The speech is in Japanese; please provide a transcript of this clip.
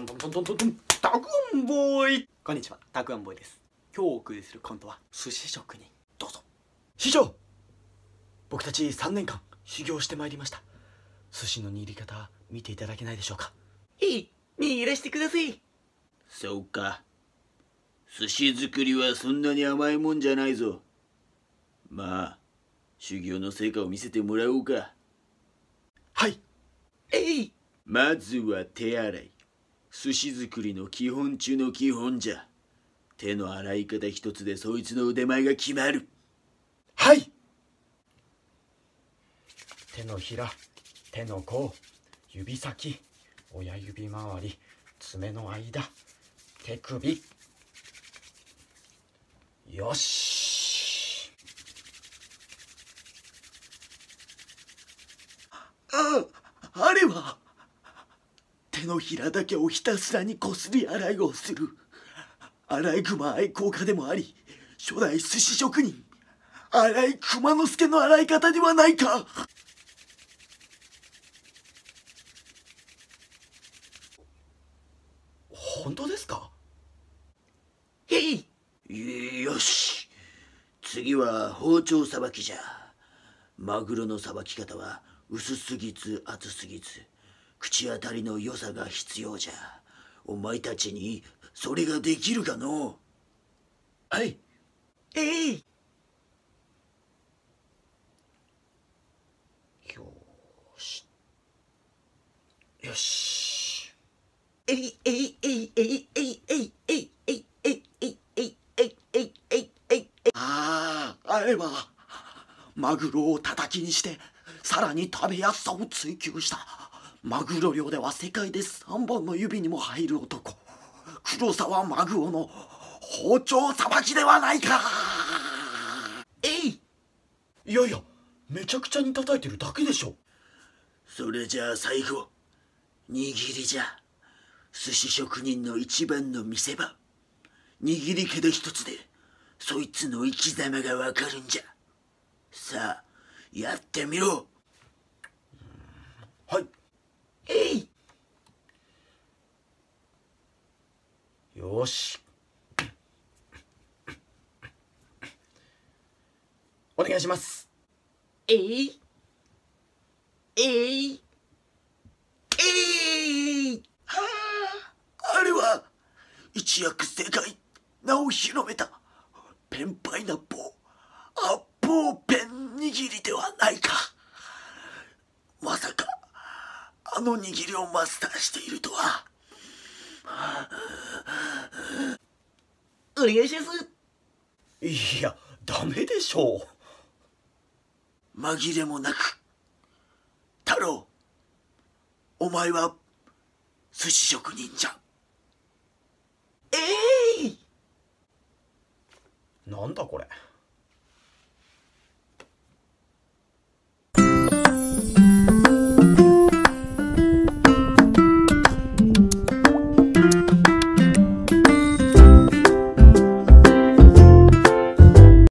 ントントントントントン、たくあんボーイ。こんにちは、たくあんボーイです。今日お送りするコントは寿司職人。どうぞ。師匠、僕たち3年間修行してまいりました。寿司の握り方見ていただけないでしょうか。 いい、握らしてください。 そうか。寿司作りはそんなに甘いもんじゃないぞ。まあ修行の成果を見せてもらおうか。 はい。 まずは手洗い。寿司作りの基本中の基本じゃ。手の洗い方一つでそいつの腕前が決まる。 はい。手のひら、手の甲、指先、親指周り、爪の間、手首。よし。 あれは手のひらだけをひたすらにこすり洗いをするアライグマ愛好家でもあり初代寿司職人荒井熊之助の洗い方ではないか。 本当ですか？ よし、次は包丁さばきじゃ。マグロのさばき方は薄すぎず厚すぎず口当たりの良さが必要じゃ。お前たちにそれができるかの？はい。 よし。よし。 あれはマグロをたたきにしてさらに食べやすさを追求したマグロ漁では世界で3本の指にも入る男黒沢マグロの包丁さばきではないか。 いやいや、めちゃくちゃに叩いてるだけでしょ。 それじゃあ最後握りじゃ。寿司職人の一番の見せ場。握り方一つでそいつの生き様がわかるんじゃ。さあやってみろ。 はい。よし。お願いします。 あれは一躍世界名を広めたペンパイナッポーアッポーペン握りではないか。まさかあの握りをマスターしているとは。 お願いします。 いや、ダメでしょう。 紛れもなく太郎、お前は寿司職人じゃ。 なんだこれ。